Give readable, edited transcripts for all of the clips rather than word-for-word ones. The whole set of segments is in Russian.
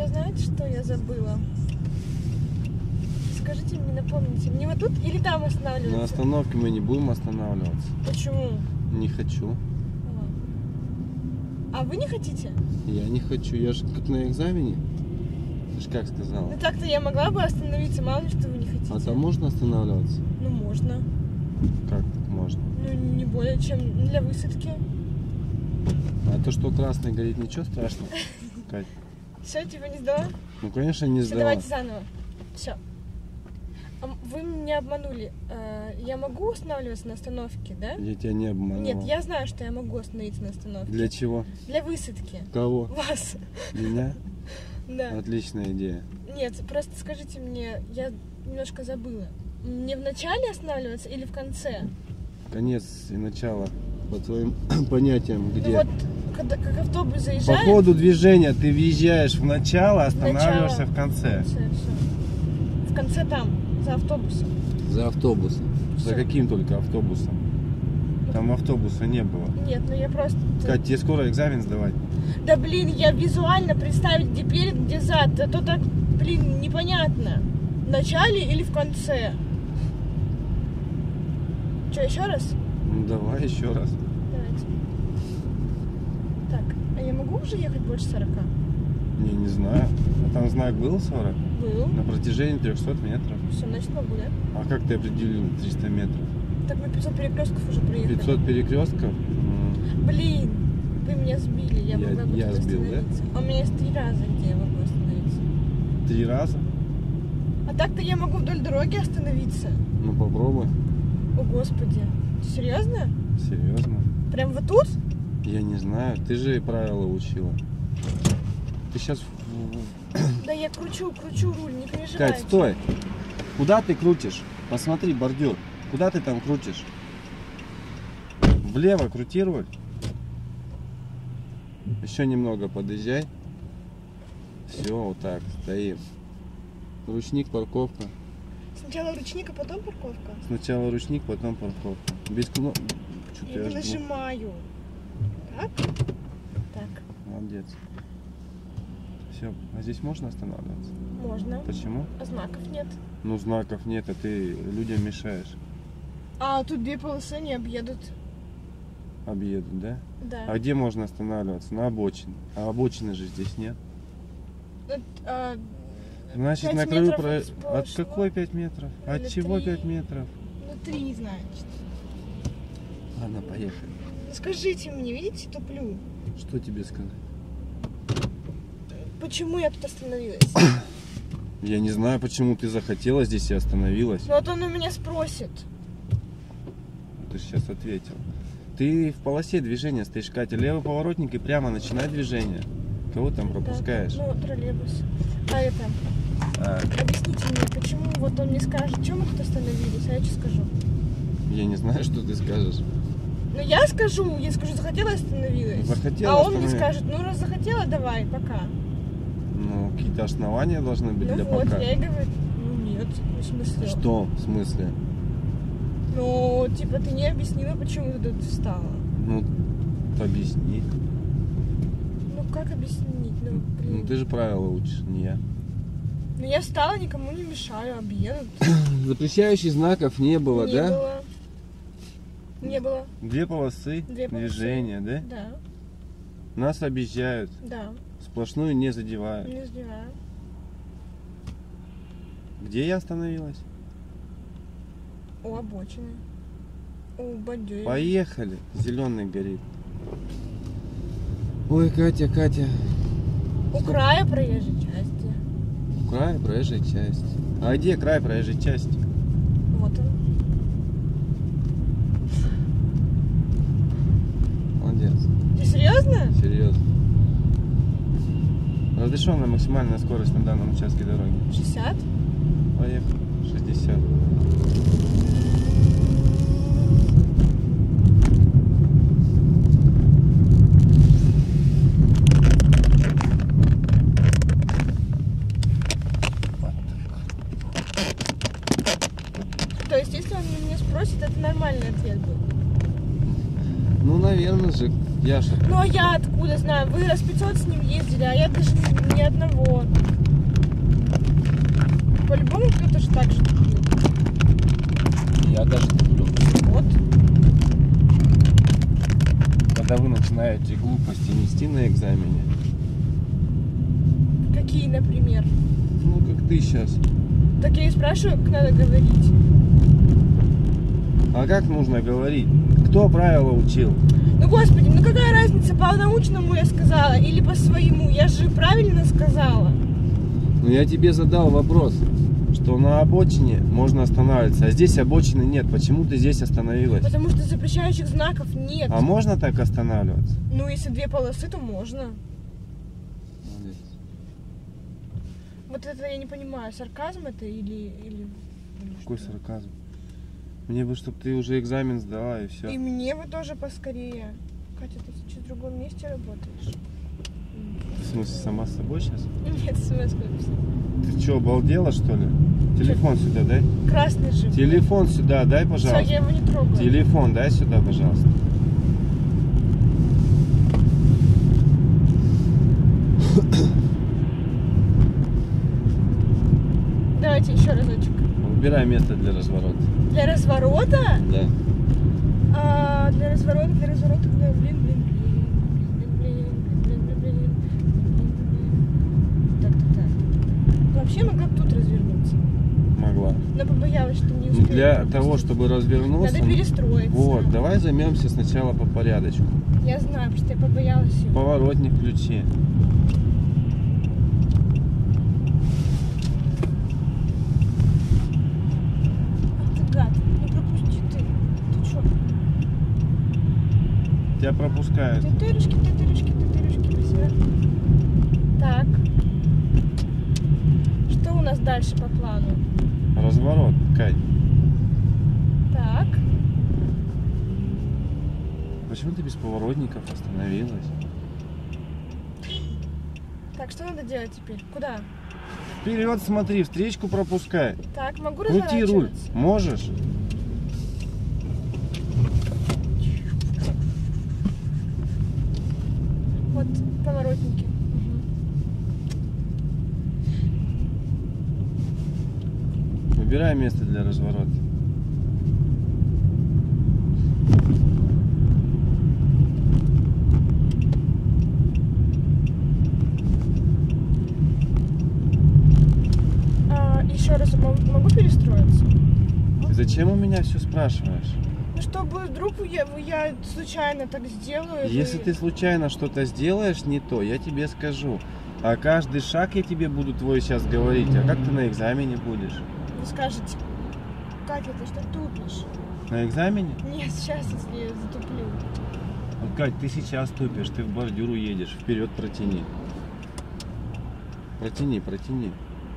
меня, знаете, что я забыла? Скажите мне, напомните, мне вот тут или там останавливаться? На остановке мы не будем останавливаться. Почему? Не хочу. А вы не хотите? Я не хочу. Я же как на экзамене. Ты же как сказала? Ну так-то я могла бы остановиться, мало ли что вы не хотите. А там можно останавливаться? Ну можно. Как так можно? Ну не более чем для высадки. А то, что красный горит, ничего страшного? Кать? Все, типа не сдала? Ну, конечно, не Все, сдала. давайте заново. Все. Вы меня обманули. Я могу останавливаться на остановке, да? Я тебя не обманывал. Нет, я знаю, что я могу остановиться на остановке. Для чего? Для высадки. Кого? Вас. Меня? Да. Отличная идея. Нет, просто скажите мне, я немножко забыла. Мне в начале останавливаться или в конце? Конец и начало, по твоим понятиям, где? Ну вот, когда, как автобус По заезжает... ходу движения ты въезжаешь в начало, останавливаешься в конце. Все. В конце там, за автобусом. За автобусом. Всё. За каким только автобусом? Там автобуса не было. Нет, ну я просто... Кать, тебе скоро экзамен сдавать? Да блин, я визуально представить, где перед, где зад. А то так, блин, непонятно. В начале или в конце? Что, еще раз? Ну давай еще раз. Давайте. Так, а я могу уже ехать больше 40? Не знаю. А там знак был 40? Был. На протяжении 300 метров. Все, значит могу, да? А как ты определил 300 метров? Так мы 500 перекрестков уже проехали. 500 перекрестков? Блин, вы меня сбили, я могла бы я тут сбил, да? остановиться. А у меня есть 3 раза, где я могу остановиться. 3 раза? А так-то я могу вдоль дороги остановиться. Ну попробуй. О, господи. Серьезно? Серьезно? Прям вот тут? Я не знаю. Ты же правила учила. Ты сейчас... Да я кручу руль, не переживайте. Кать, стой! Куда ты крутишь? Посмотри, бордюр. Куда ты там крутишь? Влево крути руль. Еще немного подъезжай. Все, вот так, стоим. Ручник, парковка. Сначала ручник, а потом парковка. Сначала ручник, потом парковка. Без кнопки. Я не нажимаю. Так? Так. Молодец. Все, а здесь можно останавливаться? Можно. Почему? А знаков нет. Ну, знаков нет, а ты людям мешаешь. А, тут 2 полосы не объедут. Объедут, да? Да. А где можно останавливаться? На обочине. А обочины же здесь нет. Значит, 5 на краю... метров от От сплошного? какой 5 метров? От Или чего 3? 5 метров? Ну, 3, значит. Ладно, поехали. Ну, скажите мне, видите, туплю. Что тебе сказать? Почему я тут остановилась? Я не знаю, почему ты захотела здесь и остановилась. Ну, вот он у меня спросит. Ты же сейчас ответил. Ты в полосе движения стоишь, Катя. Левый поворотник и прямо начинай движение. Кого там пропускаешь? Да, ну, троллейбус. А это... Объясните мне, почему вот он мне скажет, чем мы тут остановились, а я что скажу? Я не знаю, что ты скажешь. Ну, я скажу, захотела, остановилась. Захотела, а он мне остановилась. скажет, ну, раз захотела, давай, пока. Ну, какие-то основания должны быть Ну для вот, пока. я и говорю, ну нет, в смысле? Что в смысле? Ну, типа, ты не объяснила, почему ты тут встала. Ну, объясни. Ну, как объяснить? Ну, блин. Ну, ты же правила учишь, не я. Ну, я встала, никому не мешаю, объедут. Запрещающих знаков не было, Не да? было. Не было. 2 полосы 2 полосы. движения, да? Да, Нас объезжают, да, сплошную не задевают. не знаю. Где я остановилась? У обочины. У бадьёя. Поехали. Зеленый горит. Ой, Катя, Катя. У края проезжей части. Край проезжей части. А где край проезжей части? Вот он. Молодец. Ты серьезно? Серьезно. Разрешенная максимальная скорость на данном участке дороги. 60? Поехали. 60. То есть, если он меня спросит, это нормальный ответ был. Ну, наверное же, Яша, Ну а я откуда знаю? Вы раз 500 с ним ездили, а я даже ни одного. По-любому кто-то же так же тупил. я даже туплю. Вот. Когда вы начинаете глупости нести на экзамене, Какие, например? ну как ты сейчас. Так я и спрашиваю, как надо говорить. А как нужно говорить? Кто правила учил? Ну господи, ну какая разница, по-научному я сказала или по своему? Я же правильно сказала. Ну я тебе задал вопрос, что на обочине можно останавливаться, а здесь обочины нет. Почему ты здесь остановилась? Потому что запрещающих знаков нет. А можно так останавливаться? Ну если 2 полосы, то можно. Молодец. Вот это я не понимаю, сарказм это или Какой что? сарказм? Мне бы, чтобы ты уже экзамен сдала и все. И мне бы тоже поскорее. Катя, ты сейчас в другом месте работаешь? В смысле, сама с собой сейчас? Нет, смс написала. Ты что, обалдела, что ли? Телефон сюда дай. Красный же. Телефон сюда дай, Все, пожалуйста. я его не трогаю. Телефон дай сюда, пожалуйста. Давайте еще разочек. Выбирай место для разворота. Для разворота? Да. Для разворота, блин. Так. Вообще могла бы тут развернуться. Могла. Но побоялась, что не Ну, успею. для пропустить. того, чтобы развернуться... Надо перестроиться. Вот, давай займемся сначала по порядочку. Я знаю, просто я побоялась его. Поворотник включи. Ах ты гад, ну пропусти ты. Ты чё? Тебя пропускают. Тетырюшки, красиво. Так. Что у нас дальше по плану? Разворот, Кать. Так. Почему ты без поворотников остановилась? Так, что надо делать теперь? Куда? Вперед смотри, встречку пропускай. Так, могу Крути руль. разворачиваться? Можешь? Вот поворотники. Выбирай место для разворота. Еще раз могу перестроиться? Ты зачем у меня все спрашиваешь? Ну, чтобы вдруг я случайно так сделаю. Если ты случайно что-то сделаешь не то, я тебе скажу. А каждый шаг я тебе буду твой сейчас говорить. А как ты на экзамене будешь? Вы скажете, Катя, ты что тупишь? На экзамене? Нет, сейчас, если я затуплю. Вот, Кать, ты сейчас тупишь, ты в бордюру едешь. Вперед протяни. Протяни.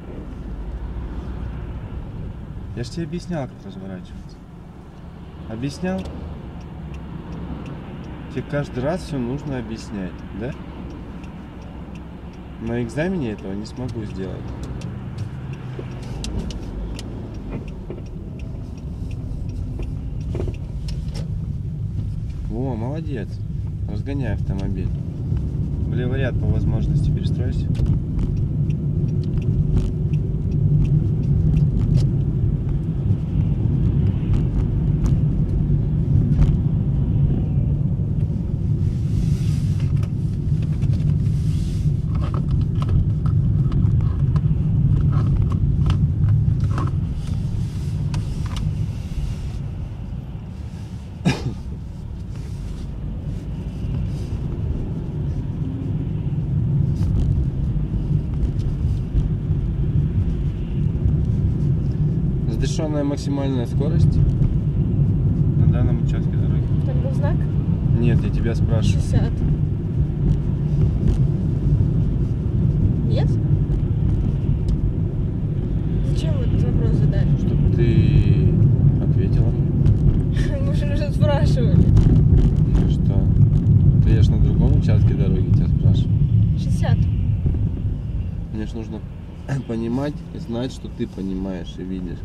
Я же тебе объяснял, как разворачиваться. Объяснял? Тебе каждый раз все нужно объяснять, да? На экзамене этого не смогу сделать. Во, молодец. Разгоняй автомобиль. В левый ряд по возможности перестройся. Разрешенная максимальная скорость на данном участке дороги. Там был знак? Нет, я тебя спрашиваю. 60. Нет? Зачем вы этот вопрос задали? Чтобы ты ответила мне. Мы же уже спрашивали. Ну что? Ты я ж на другом участке дороги тебя спрашиваю. 60. Мне ж нужно понимать и знать, что ты понимаешь и видишь.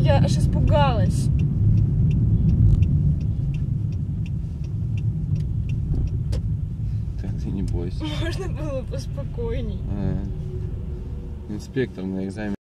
Я аж испугалась. Так, ты не бойся. Можно было поспокойней. Инспектор на экзамене